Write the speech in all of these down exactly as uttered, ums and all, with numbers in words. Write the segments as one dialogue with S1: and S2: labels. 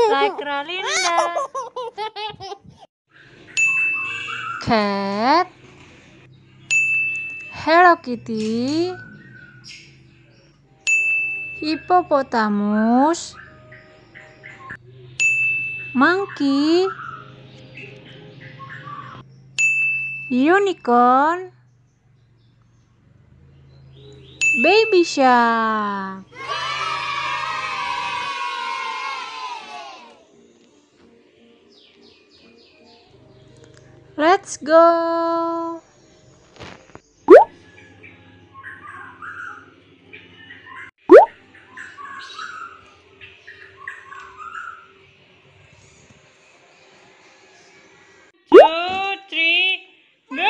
S1: like Ralineda.
S2: Cat, Hello Kitty, Hippopotamus, Monkey, Unicorn, Baby Shark. Let's go.
S1: Two, three, go!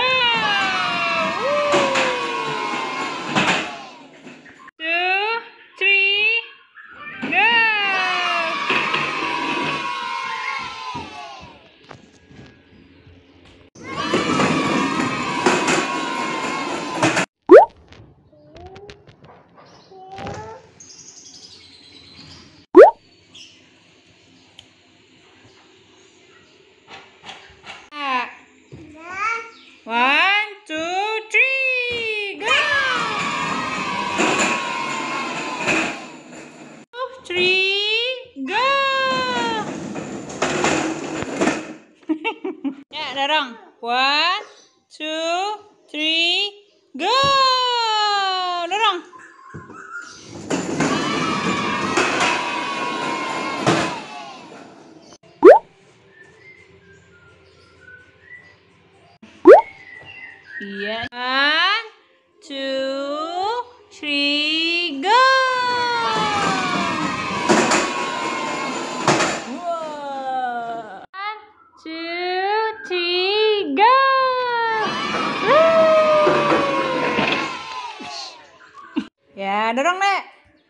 S1: Two, three, go! One, two, three, go! Two, three, go! Ya, dorong. One, two, three, go! Dorong. Iya. One, two, three, go! Wow. One, two, three, go! Ya, dorong, Nek.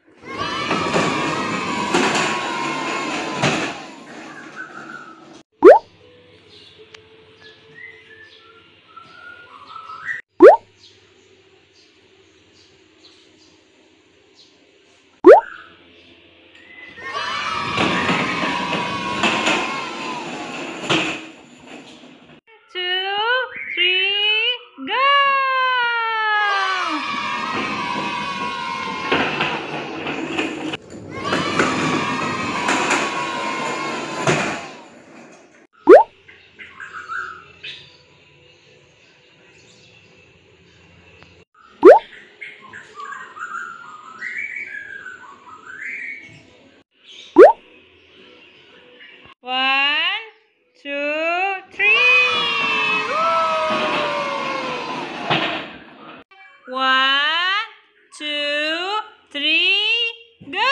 S1: One, two, three. One, two, three, go!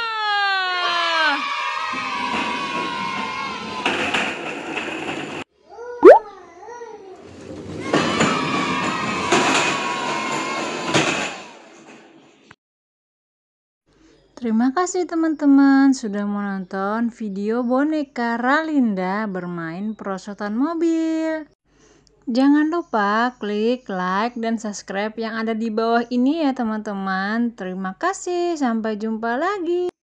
S2: Terima kasih teman-teman sudah menonton video boneka Ralineda bermain perosotan mobil. Jangan lupa klik like dan subscribe yang ada di bawah ini ya teman-teman. Terima kasih, sampai jumpa lagi.